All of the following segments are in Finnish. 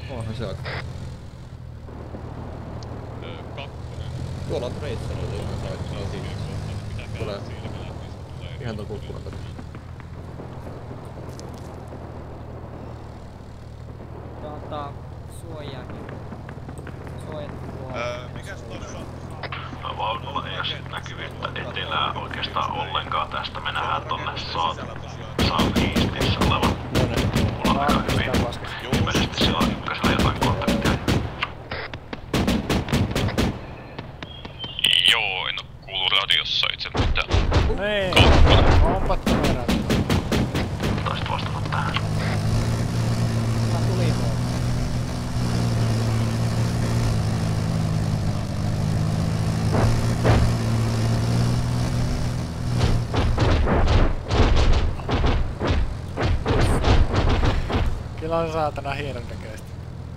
Onhan se aika. Kakkonen. Tuolla on Tracer, eli ihan saittaa siinä. Tulee ihan tuon kukkunan takia. Suojaakin. Suojattua. Mikäs tossa on? Vaunulla ei oo sit näkyvyyttä etelää oikeastaan ollenkaan. Tästä me nähdään tonne Southeastissa oleva. Mulla on aika hyvin. Ilmeisesti sillä on ykkösellä jotain kontaktia. Joo, en oo kuullut radiossa itse mitään. Ei, onpa kamerat. Taisit vastata tähän. Mä tulin tuolta. Kyllä on saatana hienon näköistä.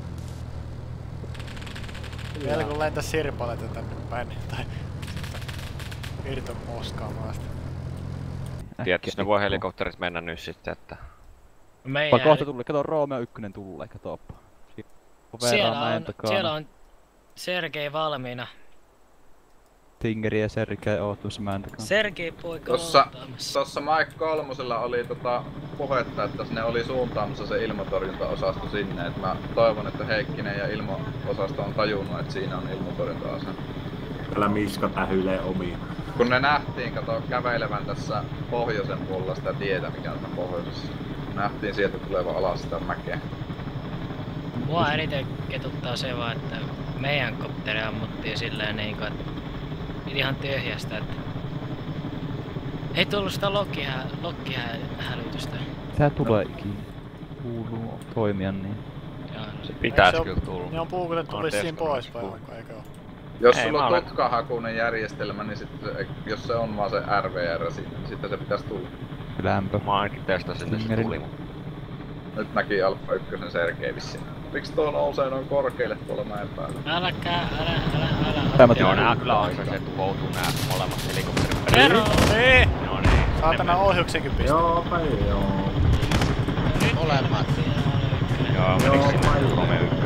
Vielä kun lentäis sirpaleita tänne päin, tai irton moskaa maasta. Tietysti ne voi helikopterit mennä nyt sitten, että... Vai kohta tulee, kato Romeo 1 tulee, katoppa. Siellä on Sergei valmiina. Tingeri ja Sergei oot tuossa mäen takana. Sergei poika Tossa Mike 3 oli puhetta, että ne oli suuntaamassa se ilmatorjuntaosasto sinne. Et mä toivon, että Heikkinen ja ilmaosasto on tajunnut, että siinä on ilmatorjunta-asema. Älä Miska tähyilee omiin. Kun ne nähtiin, kato, kävelevän tässä pohjoisen puolella sitä tietä, mikä on pohjoisessa. Nähtiin sieltä tuleva alas sitä mäkeä. Mua eniten ketuttaa se vaan, että meidän kopteri ammuttiin silleen niinku, että ihan tyhjästä, että ei tullut sitä lokkihälytystä. Tää tulee ikinä. Kuuluu toimia niin. Joo, no se pitäis kyllä tulla. Ne on puukutettu vissiin poispäin, eikö oo? Jos sulla on tutkahakuinen järjestelmä, niin jos se on vaan se RVR, sitten se pitäis tulla. Lämpö. Mä ainakin testasin, että se tuli. Nyt näki Alpha 1 Sergei vissiin. Miks tuo nousee noin korkeille tuolla mäen päällä? älä. Joo, nää kyllä on se tuhoutuu nää molemmat helikopterit. Vero! Niin! No niin. Saatana ohjuksenkin pistää. Joo, päin joo. Molemmat. Joo, menikö sinne Romeo 1?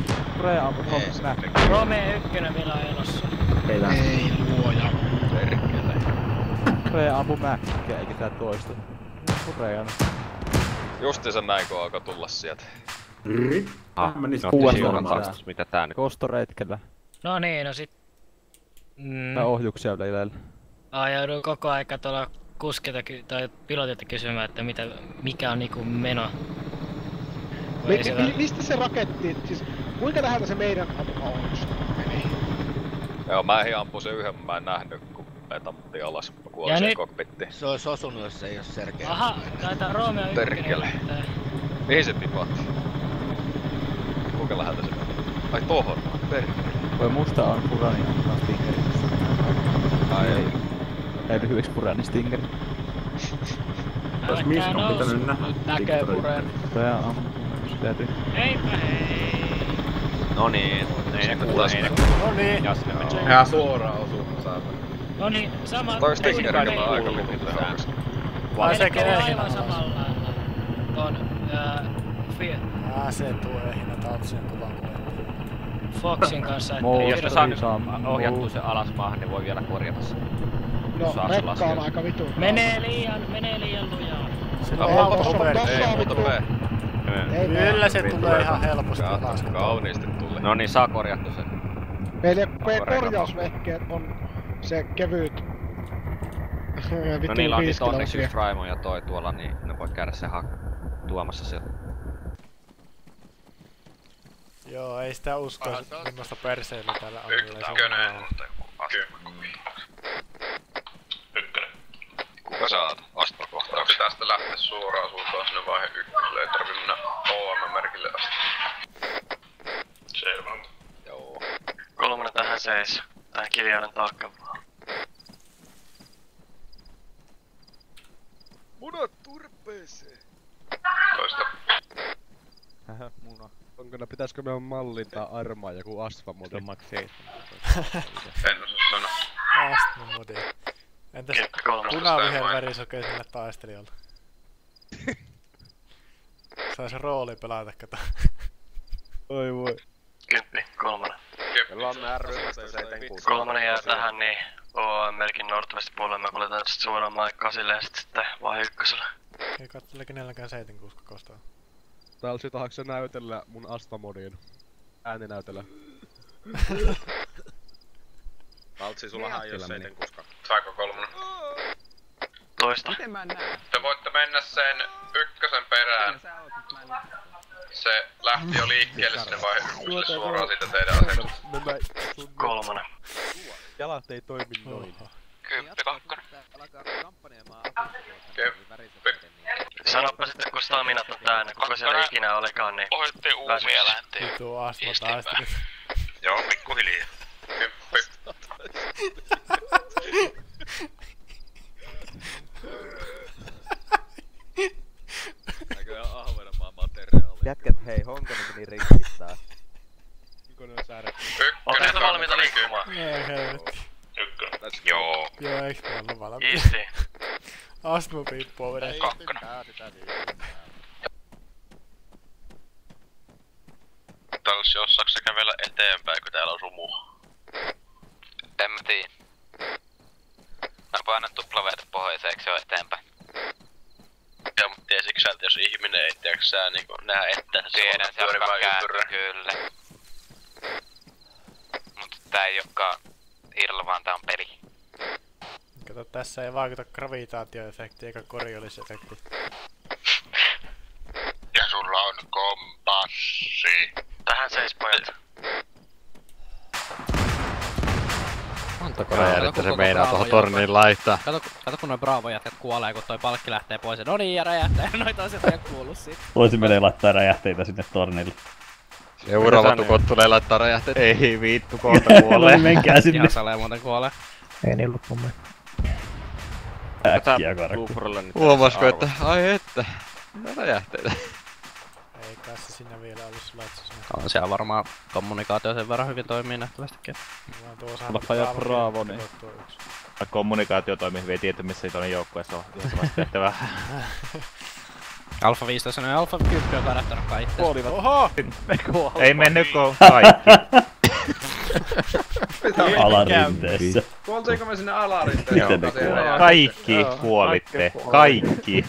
Romeo 1 vielä on elossa. Ei luoja. Perkele. Korea ampu mäkkiä, eikä tää toista. Koreana. Justiinsa näin kun alkoi tulla sieltä. Mitä tää nyt? Kostoretkellä. No niin, no sit... Tää ohjuksia leilellä. Joudun koko aika tuolla kuskilta tai pilotilta kysymään, että mikä on niinku meno. Mistä se raketti, siis kuinka läheltä se meidän ohjus meni? Joo, mä ampuin sen yhden, mä en nähnyt kun meitä ammuttiin alas, kun mä kuolin siihen kokpittiin. Se ois osunut, jos ei oo Sergei. Aha, taitaa Romeo 1. Perkele. Mihin se tipahti? Kuinka läheltä se meni? Ai tohon, perkele. Voi musta on Purani antaa Stingerissa. Ai ei lyhyeksi Purani Stingeri. Ois Miskan pitänyt näkee Pureen. Tää ammu. Eipä hei. Noniin, ei ne kuule. Noniin. Ihan suoraan osuutta saatana. Noniin, sama... Toi Stingerillä on aika luvun tehokas. Vai se kenehinä aivan samalla lailla. Ton... se tuo ehinä tautsen kuvan kuitenkin. Foxin kanssa, että... Jos ne saa nyt ohjattua sen alas maahan, niin voi vielä korjata sen. No, rekka on aika vitu. Menee liian lujaa. Sillä on tossa vittu. Kyllä se tulee ihan helposti alas. Kauniisti tuli. No niin, saa korjattu sen. Meillä korjausvehkeet on se kevyt. No niillä on nyt onneksi yksi Raimo ja toi tuolla, niin ne voi käydä sen tuomassa sieltä. Joo, ei sitä uskoa semmoista perseilyä täällä alueella. Ykkönen, mutta joku aspakopi. Ykkönen. Kuka saat aspakohtauksia? Tästä lähtee suoraan suuntaan sinne vaihe ykköselle, ei tarvi mennä OM-merkille asti. Selvä. Joo. 3 tähän seis. Tää Kiljainen taakka vaan. Munat turpeeseen! Toista. Muna. Pitäisikö me mallintaa armaa joku Asfa modi? Se on Max 7. En osaa sanoa. Asfa modi. Entäs punaviher värisokeiselle taistelijalle? Sais rooli pelata, kato. Oi voi. 10, 3. Meillä on nää ryhmästä 7-6. 3 jää tähän, niin OMLkin Northwest puolella mä kuljetan sit suoraan Maikkaa silleen sitten vaan ykkösellä. Ei katsele kenelläkään 7-6 kostaa. Täällä sit haluatko näytellä mun Astramodiin? Ääninäytellä. Valtsi, sullahan ei oo 7-6. Saiko 3? Toista. Miten mä näen? Te voitte mennä sen ykkösen perään. Se lähti jo liikkeelle sinne vai ykköselle suoraan siitä teidän asemasta. 3. Jalat ei toimi noin. 10, 2. Alkaa kampanjaamaan Sanoppa sitten kun staminat on täynnä, kuka siellä ikinä olikaan, niin... Ohitte uumia lähtee. Vitu Astmo taisteli. Joo, pikkuhiljaa. 10. Näköjään Ahvenanmaan materiaali. Jätkät hei, Honkonen meni ristittää. Honkonen on säädetty. Oletteko valmiita liikkumaan? Ei helvetti. Joo. Joo, eiks me olla valmiita? Easy. Astmo piippoo vedä. 2. Tällaisi jossain se kävellä eteenpäin, kun täällä on sumua. En mä tiiä. Mä painan tuplaveetä pohjoiseen, eikö se oo eteenpäin? Ja mut tiesitkö sä, että jos ihminen ei tiedätkö sä niinku näe eteen, se tiedän, se alkaa kääntyä kyllä. Mut tää ei ookaan Irla, vaan tää on peli. Kato, tässä ei vaikuta gravitaatioefekti eikä Coriolis-efekti. Ja sulla on kompassi. Tähän seis pojat. Montako räjähdettä se meinaa tohon torniin laittaa? Kato kun noi Bravo-jätkät kuolee, kun toi palkki lähtee pois. No niin, ja räjähtää, ja noi toiset ei kuulu siitä. Voisin meille laittaa räjähteitä sinne tornille. Seuraava tukot tulee laittaa räjähteitä. Ei vittu, kohta kuolee. Menkää sinne. Jasalee muuten kuolee. Ei niin ollut mun mielestä. Äkkiä karkku. Huomasko, että ai että. Räjähteitä. Ei kai se sinne vielä olisi laitsu. On siellä varmaan kommunikaatio sen verran hyvin toimii nähtävästikin. Alfa ja Bravo, niin. Kommunikaatio toimii hyvin, tietää missä se toinen joukkueessa on. Ihan samasta tehtävää. Alfa 15 ja Alfa 10 on kadahtanut kai itse. Kuolivat. Oho! Ei mennyt ko kaikki. Alarinteessä. Kuoltiinko me sinne alarinteeseen? Kaikki kuolitte. Kaikki.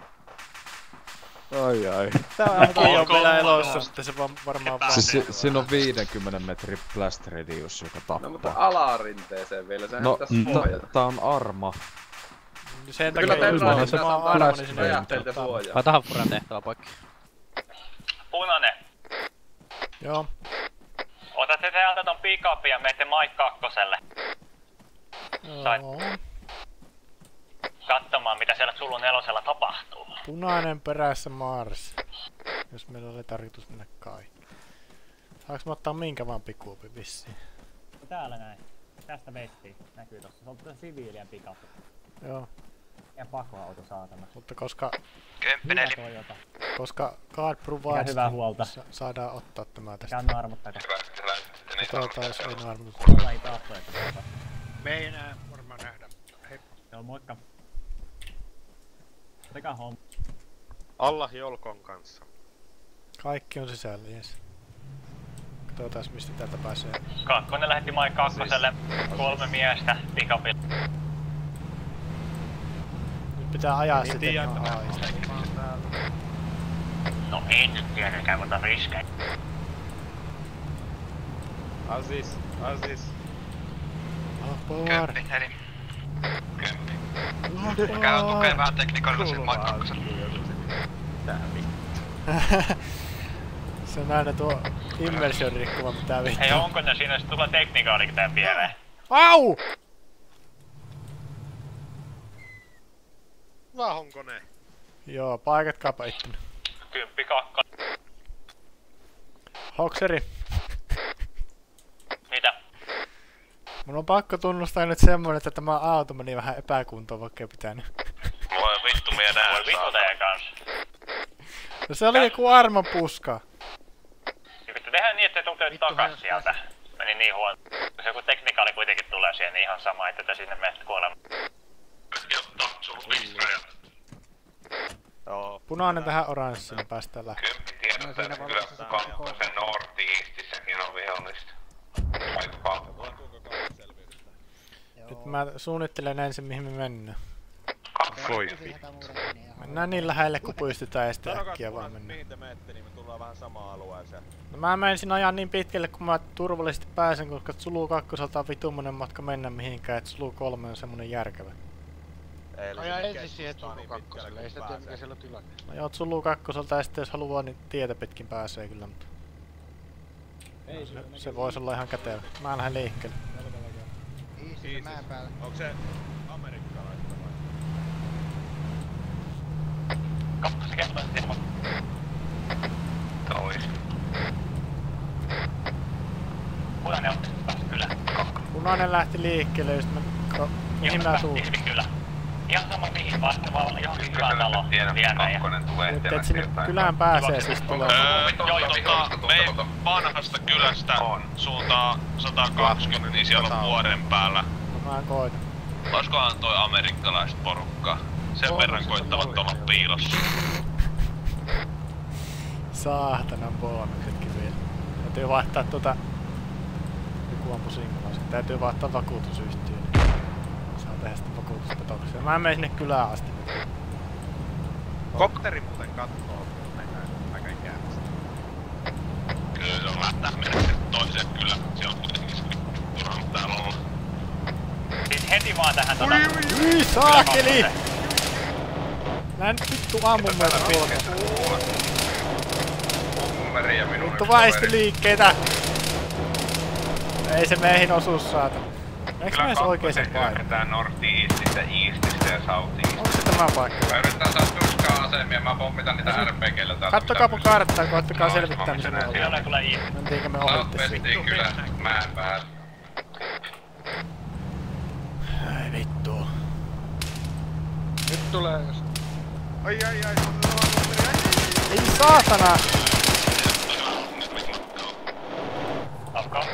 Ai. Tää on vielä elossa, sitten se varmaan vaan. Siinä on 50 metrin blast radius, joka tappaa. No mutta alarinteeseen vielä, sehän pitäis suojata. Tää on arma. Sen takia kyllä jos mä oon arma, niin sinne räjähteiltä suojaa. Vai tahan furan tehtävä poikki. Punainen. Joo. Otatte täältä ton pick-upin ja menette Mike 2:lle. Joo. Katsomaan mitä siellä Zulu 4:lla tapahtuu. Punainen perässä Mars. Jos meillä oli tarkoitus mennä kaikki. Saanko mä ottaa minkä vaan pikuupi vissiin? Täällä näin. Tästä vettiin. Näkyy tossa. Se on tuossa siviilien pick-up. Joo. Ja pakoauto saatana. Mutta koska... Koska God provides, hyvää huolta. Saadaan ottaa tämä tästä. Käyn armot takas. Katsotaan jos ei armot. Mulla ei taattu, että tuota. Me ei enää varmaan nähdä. Heippa. Joo, moikka. Sekä homma. Allah Jolkon kanssa. Kaikki on sisällä, jes. Katsotaan mistä täältä pääsee. Kakkonen lähetti Mike 2:lle 3 miestä pick-upille. Nyt pitää ajaa sitten ihan haista. No en nyt tietenkään, mutta riskejä. Aziz. Apar. 10. Käy tukevaa tekniikoilla sen Mike 2. Tää vittu. Se on aina tuo immersion rikkuma, mitä vittu. Hei, onko ne siinä sit tulee teknikaalikin tän pieleen? Au! Hyvä Honkonen. Joo, paikatkaapa ikkuna. 10, 2. Hokseri. Mitä? Mun on pakko tunnustaa nyt semmonen, että tämä auto meni vähän epäkuntoon, vaikka ei pitänyt. Voi vittu, minä näen. Voi vittu teidän kanssa. No se oli joku armapuska. Ja pitää tehdä niin, että te tulette takas sieltä. Meni niin huono. Jos joku teknikaali kuitenkin tulee siihen, niin ihan sama, että te sinne menet kuolemaan. Punainen tähän oranssiin, niin päästään läpi. Tiedän, että kyllä kukaan sen North North-Eastissäkin on vihollista. Aika paljon. Nyt mä suunnittelen ensin mihin me mennään. Voi. Mennään niin lähelle kun pystytään ja sitten äkkiä vaan mennään. Mihin te menette, niin me tullaan vähän samaan alueeseen. No mä menisin ajan niin pitkälle kun mä turvallisesti pääsen, koska Zulu 2 on vitummonen matka mennä mihinkään, että Zulu 3 on semmonen järkevä. Aja ensin siihen Zulu 2, ei sitä tiedä mikä siellä on tilanne. No joo, Zulu 2 ja sitten jos haluaa niin tietä pitkin pääsee kyllä, mutta... Se voisi olla ihan kätevä. Mä lähden liikkeelle. Iisis mäen päällä. Onko se amerikkalaista vai? Kappasi kertaa ilman. Tois. Punainen on taas kyllä. Punainen lähti liikkeelle, just mihin mä tuun? Kyllä. Ihan sama mihin vasta vaan johonkin kylän talo. Nyt et sinne kylään pääsee siis tulemaan. Me vanhasta kylästä suuntaan 120, niin siellä on vuoren päällä. No mä koitan. Oiskohan toi amerikkalaiset porukkaa? Sen verran koittavat olla piilossa. Saatanan bonuksetkin vielä. Täytyy vaihtaa joku ampu singulaisen. Täytyy vaihtaa vakuutusyhtiöön. Saa tehdä sitten vakuutuspetoksia. Mä menen sinne kylään asti. Kopteri muuten kattoo aika ikävästi. Kyllä se on lähtää mennä sinne toiseen kylään. Se on kuitenkin turhaan täällä olla. Siis heti vaan tähän Hyi saakeli! Nää nyt vittu ammun meitä tuolta. Vittu vaisti liikkeitä! Ei se meihin osu saata. Eiks mä ees oikeeseen paikkaan? Hyökätään North-Eastistä, Eastistä ja South-Eastistä. Onko se tämä paikka? Mä yritän saada tuskaa asemia, mä pommitan niitä RPG:llä täältä. Kattokaapa karttaa, koittakaa selvittää missä me ollaan. Siellä kyllä East. Mentiinkö me ohitte siitä? South-Westiin kyllä mäen päällä. Ai vittu. Nyt tulee jos... Ai. Ei saatana! Alkaa.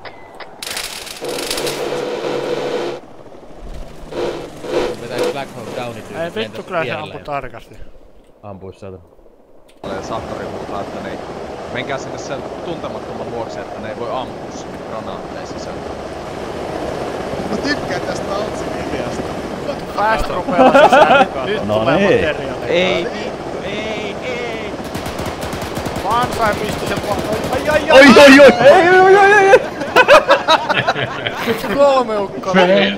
Vetäis Black Hawk Downit Ei vittu, kyllä se ampui tarkasti. Ampuis sieltä. Olen Sahtori huutaa, että niin menkää sinne sen tuntemattoman luokse, että ne ei voi ampua sinne granaatteja sisällä. Mä tykkään tästä Altsin ideasta. Fast rupeaa sisään, nyt tulee materiaalia. Ei vittu, ei! Vansai pisti sen ai! Oi! Kolme ukkoa.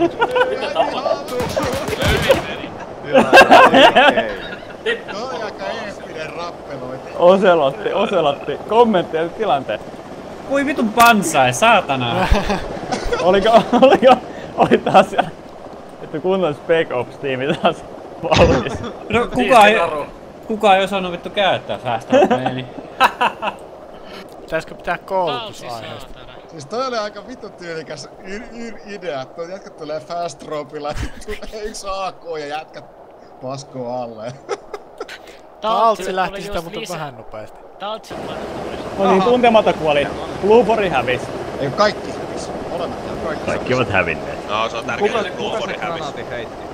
Toi aika eeppinen rappelointi. Oselotti. Kommentteja tilanteen. Kui vitun Bansai, saatana. Oli taas että kunnon Spec Ops-tiimi taas vauhdissa. No kuka ei osannut vittu käyttää säästömeeni. Pitäisikö pitää koulutusaiheesta? Siis toi oli aika vittu tyylikäs idea. Toi jätkät tulee fast dropilla, tulee yksi AK ja jätkät paskoo alle. Taltsi lähti sitä mutta vähän nopeasti. No niin, tuntematon kuoli. Bluebori hävis. Ei kaikki hävis. Olematta kaikki ovat hävinneet. No se on tärkeää, että Bluebori hävis. Kuka se heitti?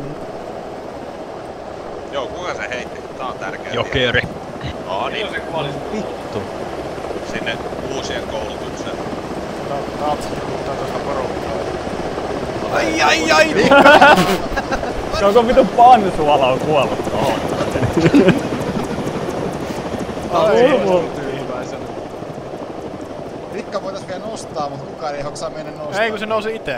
Joo, kuka se heitti? Tää on tärkeää. Jokeri. Niin. Vittu. Sinne uusien koulutukseen. Taltsi puhuttaa tosta porukkaa. Ai! Koko vitun pansuala on kuollut tohon. Rikka voitais vielä nostaa, mut kukaan ei hoksaa mennä nostaa. Ei kun se nousi itse.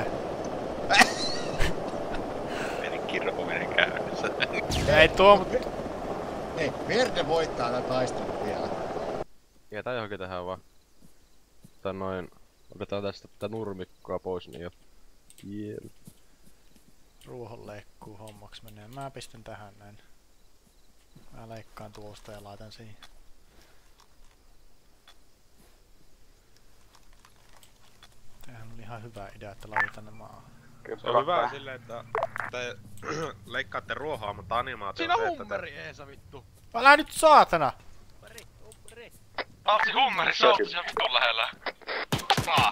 Meni kirpominen käynnissä. Ei tuo mut... Ei, Verde voittaa tän taistelun vielä. Jätään johonkin tähän vaan. Tai noin... Otetaan tästä tätä nurmikkoa pois niin jo. Jeel. Ruohonleikkuu hommaks menee. Mä pistän tähän näin. Mä leikkaan tuosta ja laitan siihen. Tämähän oli ihan hyvä idea, että laitetaan ne maahan. Se on hyvä silleen, että te leikkaatte ruohoa, mutta animaatio siinä on hummeri Eesa vittu. Älä nyt saatana! Altsi hummeri, se on siellä vitun lähellä. Maa.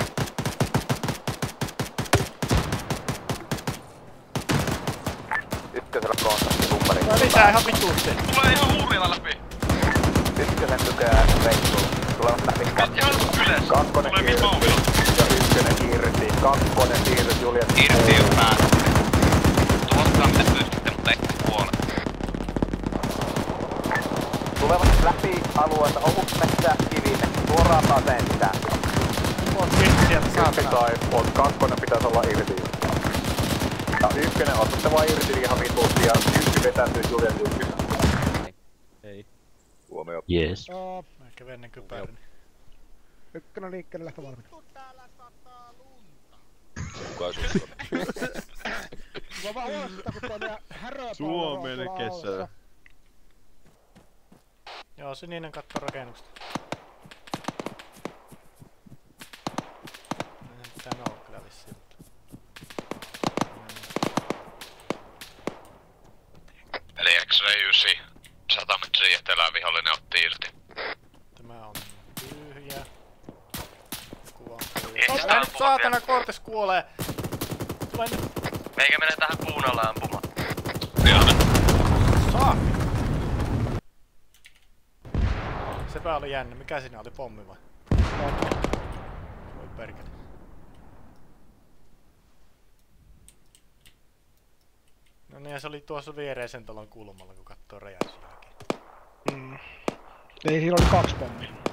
Ykkösellä kontakti hummeri. Tää lisää ihan vituusti. Tulee ihan huurilla läpi. Ykkösen tykää reissuun. Tulee Kakkonen irti ja ykkönen irti. Kakkonen siirryt Juliet. Irti on päällä. Tuhotkaa mitä pystytte, mutta ette kuole. Tulevat läpi alueelta ohutmetsä, kivinen, suoraan taseen sisään. Ykkönen tai kakkonen pitäisi olla irti. Ja ykkönen otatte vaan irti ihan vituusti ja ykkönen vetäytyy Juliet ykkönen. Ei. Huomio. Yes. Mä kävin ennen kypärin. Ykkönen liikkeelle lähtö valmiina. Kuka sun Mä vaan huolestuttaa, kun tuonne häröpallo Suomen kesä. Joo, sininen katto rakennusta. Eihän pitää olla kyllä vissiin. Eli X-ray 9, 100 metriä etelään vihollinen otti irti. Tämä on tyhjä. Kuva on tyhjä. Älä nyt saatana, Cortes kuolee! Tule nyt! Meikä menee tähän puun alle ampumaan. Saakka! Sepä oli jännä. Mikä siinä oli? Pommi vai? Voi perkele. No niin, ja se oli tuossa viereisen talon kulmalla, kun kattoo räjähdys jälkeen. Ei, siinä oli 2 pommia.